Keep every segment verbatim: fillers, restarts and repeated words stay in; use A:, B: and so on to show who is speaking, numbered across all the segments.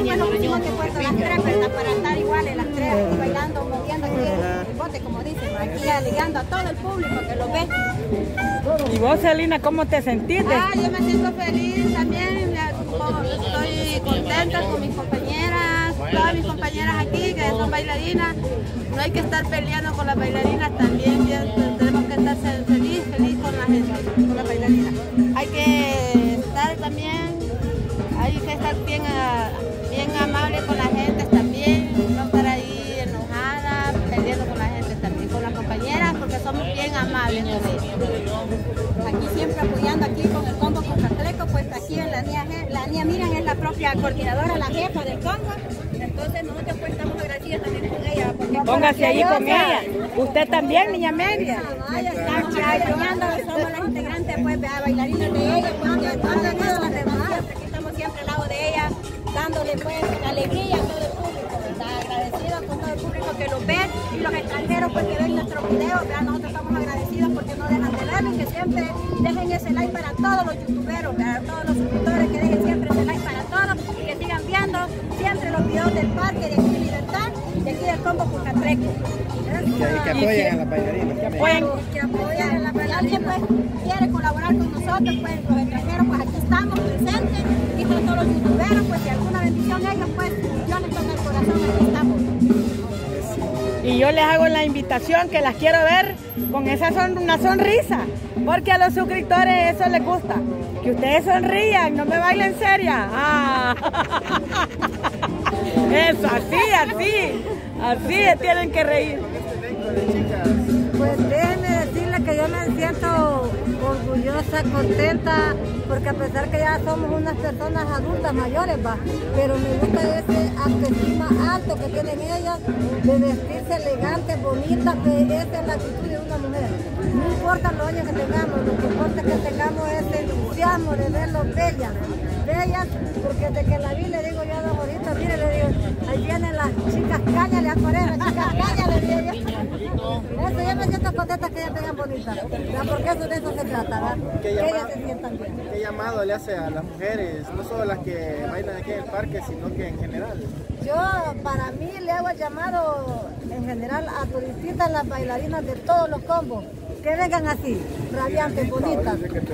A: pues nos pusimos que puesto las tres, ¿verdad? Para estar iguales las tres, aquí bailando, moviendo aquí el bote, como dicen, aquí alegando a todo el público que lo ve.
B: ¿Y vos, Celina, cómo te sentiste?
A: Ah, yo me siento feliz también, estoy contenta con mis compañeras, todas mis compañeras aquí que son bailarinas. No hay que estar peleando con las bailarinas también, tenemos que estar feliz, feliz con la gente, con las bailarinas. Hay que estar también, hay que estar bien, bien amable con la gente también, no estar ahí enojada, peleando con la gente también, con las compañeras, porque somos bien amables con ellos. Aquí siempre apoyando aquí con el combo Cucatleco, pues aquí en la niña, la niña Miriam es la propia coordinadora, la jefa del combo. Entonces nosotros pues estamos agradecidos también con ella.
B: Póngase ahí con ella. Usted también, niña Media.
A: Vaya, estamos apoyando, somos las integrantes pues bailarinas de ella, pues que todas las demás. Aquí estamos siempre al lado de ella, dándole pues alegría a todo el público, ¿verdad? Agradecidos con todo el público que los ve y los extranjeros pues que ven nuestros videos, ¿verdad? Nosotros estamos agradecidos porque no dejan de verlo y que siempre dejen ese like para todos los youtuberos, ¿verdad? Todos los suscriptores que dejen siempre ese like para todos y que sigan viendo siempre los videos del parque de aquí de Libertad y de aquí del combo Cucatleco.
C: Y que apoyen a las bailarinas.
B: Que apoyen.
A: Que apoyen a las bailarinas. Pues quiere colaborar con nosotros, pues los extranjeros, pues aquí estamos presentes y con todos los youtuberos, pues si alguna bendición ellos, pues yo les toco el corazón, aquí estamos.
B: Y yo les hago la invitación que las quiero ver con esa son, una sonrisa, porque a los suscriptores eso les gusta. Que ustedes sonrían, no me bailen seria. Ah. Eso, así, así, así tienen que reír.
D: Pues déjenme decirle que yo me siento orgullosa, contenta, porque a pesar que ya somos unas personas adultas mayores, va, pero me gusta ese autoestima alto que tienen ellas, de vestirse elegantes, bonitas, que esa es la actitud de una mujer. No importa los años que tengamos, lo que importa es que tengamos ese entusiasmo de verlos bellas, bellas, porque desde que la vi le digo yo a don Jorito, mire, le digo, ahí vienen las chicas cañas, le acuerdo, las chicas cañas, le digo yo. Eso, yo me siento contenta que ellas tengan bonitas, ¿verdad? Porque eso de eso se trata, ¿verdad? Que ellas se sientan bien.
C: ¿Qué llamado le hace a las mujeres, no solo las que bailan aquí en el parque, sino que en general?
D: Yo, para mí, le hago el llamado en general a todititas las bailarinas de todos los combos, que vengan así, radiantes, bonitas. Y que,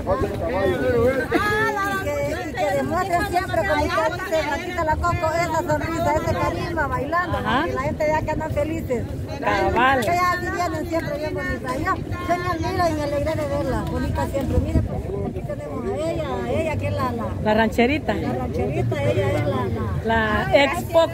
D: y que demuestren siempre, como usted dice, Matita la Coco, esa sonrisa, ese carisma, bailando, ¿no? Y la gente ya que andan felices.
B: Cabal.
D: Que ellas así vienen siempre bien bonitas. Yo, se me admira y me alegré de verla, bonita siempre. Mire, pues, aquí tenemos a ella, a ella que es la... La,
B: la rancherita.
D: La rancherita, ella es la...
B: La, la expo.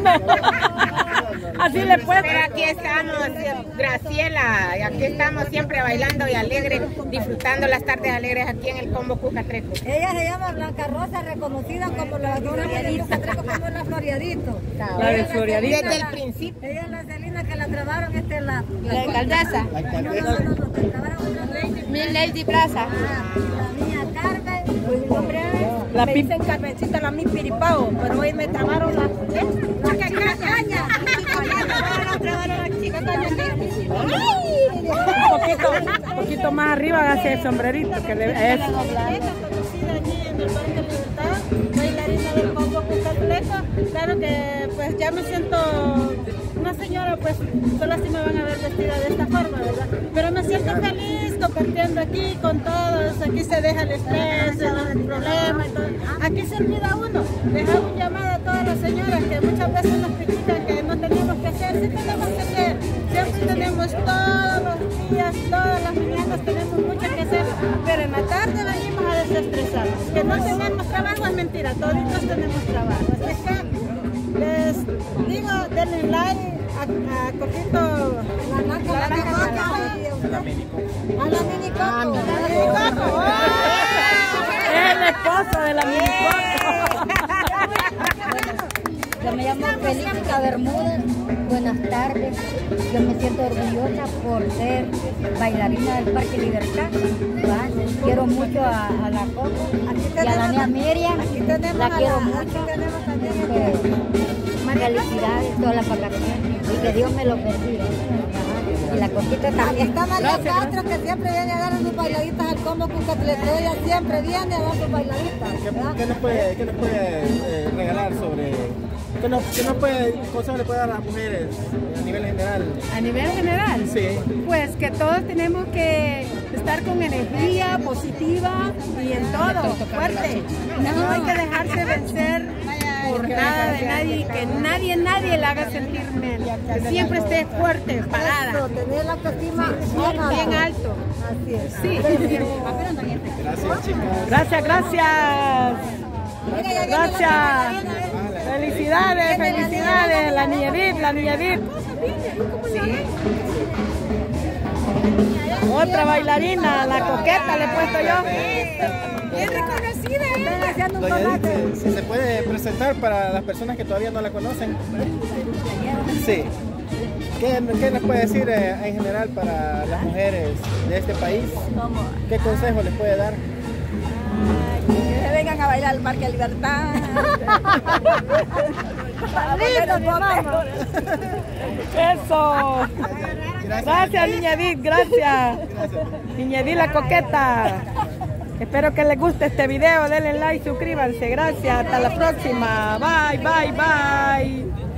B: Así le puede.
E: Pero aquí estamos, Graciela, y aquí estamos siempre bailando y alegres, disfrutando las tardes alegres aquí en el combo Cucatleco.
D: Ella se llama Blanca Rosa, reconocida como la dona de Cucatleco, como la Floriadito.
B: La de Floriadito.
E: Desde el principio.
D: Ella es la Celina que la trabaron, esta es la...
E: La alcaldesa.
C: La alcaldesa.
D: No, no, no, no, que trabaron otra.
E: Mi Lady Plaza.
D: Ah, la niña Carmen, pues mi nombre es...
B: La
D: me
B: pi-
D: dicen Carmencita, la mi piripao, pero hoy me trabaron la... ¿eh? La chica caña.
B: Un poquito, un poquito más arriba hacia el sombrerito que le es.
A: Conocida allí en el Parque Libertad, bailarina del combo Cucatleco. Claro que pues ya me siento una señora, pues solo así me van a ver vestida de esta forma, ¿verdad? Pero me siento feliz compartiendo aquí con todos, aquí se deja el estrés, el problema y todo. Aquí se olvida uno, dejar un llamado a todas las señoras que muchas veces nos critican que no tenemos que hacer, sí tenemos que hacer, siempre tenemos todos los días, todas las mañanas tenemos mucho que hacer, pero en la tarde venimos a desestresarnos. Que no tenemos trabajo es mentira, toditos tenemos trabajo. Así que les digo, denle like a, a Coquito,
D: La Blanca, la Blanca,
C: La mini
D: a la mini coco.
A: a mi Coco.
B: Es el esposo de la mini Coco.
F: Yo me llamo Felícia Bermúdez, buenas tardes. Yo me siento orgullosa por ser bailarina del Parque Libertad. ¿Va? Quiero mucho a, a la Coco y a la niña Miriam.
D: Aquí tenemos
F: La
D: a
F: quiero
D: la,
F: mucho.
D: aquí tenemos también a
F: Que, felicidades, todas las vacaciones y que Dios me lo bendiga. Ajá. Y la Coquita
D: Aquí
F: también.
D: está María Castro, que siempre viene a dar sus bailaditas al combo Cucatleco. Ella siempre viene a dar sus bailaditas.
C: ¿Qué, qué nos puede, qué nos puede eh, regalar sobre ¿Qué nos, qué nos puede, consejo le puede dar a las mujeres a nivel general?
G: A nivel general,
C: Sí.
G: pues que todos tenemos que estar con energía positiva y en todo, fuerte. No hay que dejarse vencer por nada de nadie y que nadie, nadie la haga sentir menos. Que siempre esté fuerte, parada,
D: Eso, tener la autoestima bien alto.
G: bien alto.
D: Así es.
G: Sí.
C: Gracias, chicas.
B: Gracias, gracias. Gracias. Felicidades, felicidades. La niña Edith, la niña Edith. Otra bailarina, la coqueta le he puesto yo.
G: Es reconocida, ¿eh?
C: Doña Edith, si se puede presentar para las personas que todavía no la conocen. Sí. ¿Qué, qué nos puede decir eh, en general para las mujeres de este país? ¿Qué consejo les puede dar?
H: Que se vengan a bailar al Parque Libertad.
B: Eso. Gracias, niña Edith, gracias. Niña Edith, la coqueta. Espero que les guste este video. Denle like, suscríbanse. Gracias. Hasta la próxima. Bye, bye, bye.